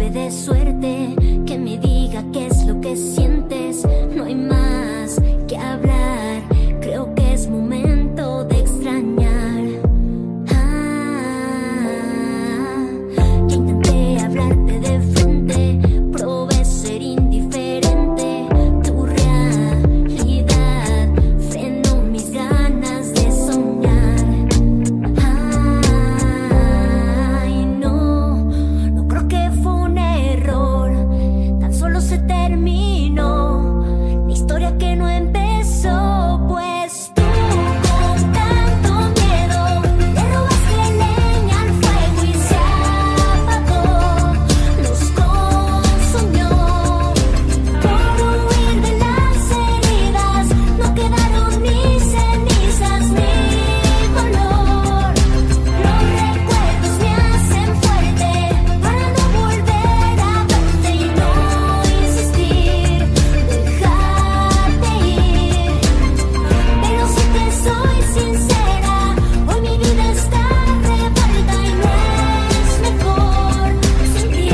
me dé suerte, que me diga qué es lo que sientes. No hay más que hablar, creo que es momento de extrañar. Ya intenté hablarte de frente, probé ser indiferente. Tu realidad frenó mis ganas de soñar. Ay, no creo que fue un error, tan solo se terminó la historia que no empezó. Pues tú con tanto miedo le robaste leña al fuego y se apagó, nos consumió. Por huir de las heridas no quedaron ni cenizas ni color. Los recuerdos me hacen fuerte para no volver a verte y no insistir, dejarte ir. Pero si te soy sincera, hoy mi vida está revuelta y no es mejor sin ti.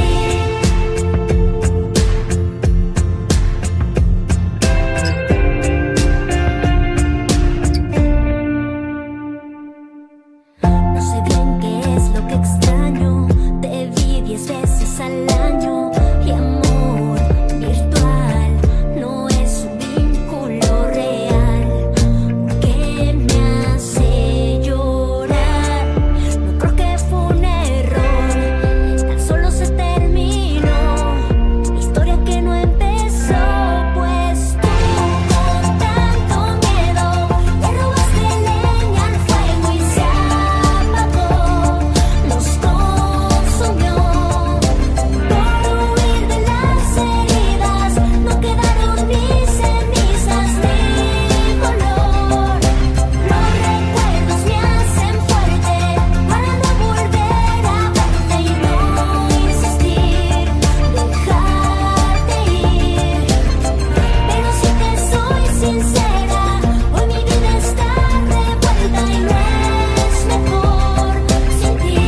No sé bien qué es lo que extraño, te vi 10 veces al año. Y amor virtual no es un vínculo real, que me hace llorar. No creo que fue un error, tan solo se terminó la historia que no empezó. Pues tú con tanto miedo le robaste leña al fuego y se apagó, nos consumió. Por huir de las heridas no quedaron ni cenizas ni color. Los recuerdos me hacen fuerte para no volver a verte y no insistir, dejarte ir. Pero si te soy sincera, hoy mi vida está revuelta y no es mejor sin ti.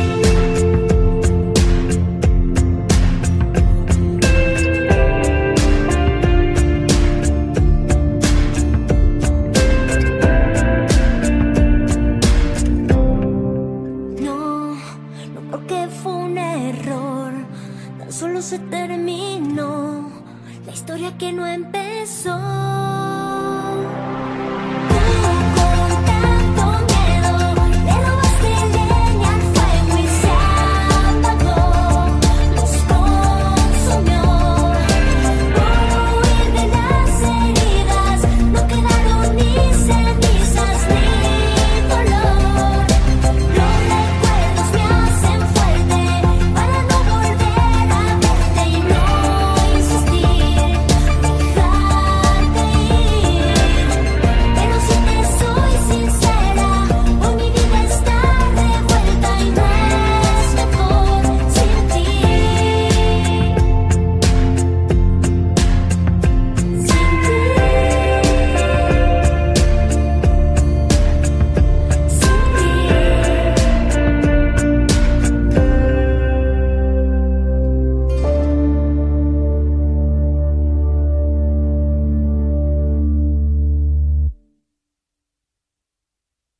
No creo que fue un error, tan solo se terminó la historia que no empezó.